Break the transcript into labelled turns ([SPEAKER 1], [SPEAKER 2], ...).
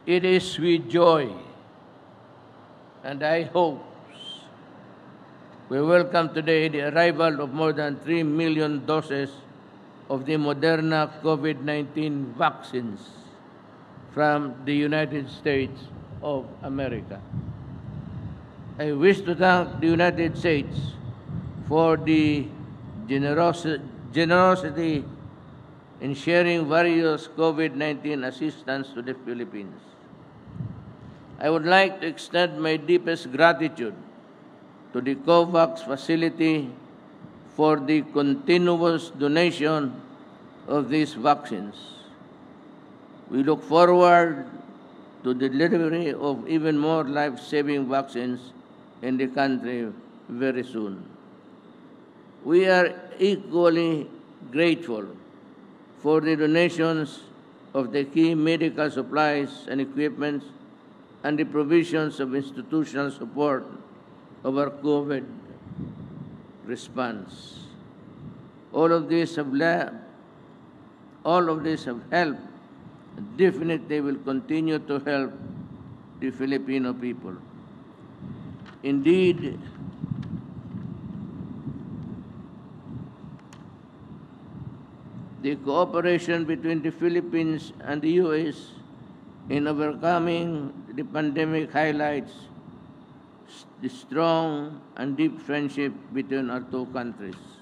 [SPEAKER 1] It is with joy and high hopes we welcome today the arrival of more than 3 million doses of the Moderna COVID-19 vaccines from the United States of America. I wish to thank the United States for the generosity in sharing various COVID-19 assistance to the Philippines. I would like to extend my deepest gratitude to the COVAX facility for the continuous donation of these vaccines. We look forward to the delivery of even more life-saving vaccines in the country very soon. We are equally grateful for the donations of the key medical supplies and equipment and the provisions of institutional support of our COVID response. All of this have helped, and definitely will continue to help the Filipino people. Indeed, the cooperation between the Philippines and the U.S. in overcoming the pandemic highlights the strong and deep friendship between our two countries.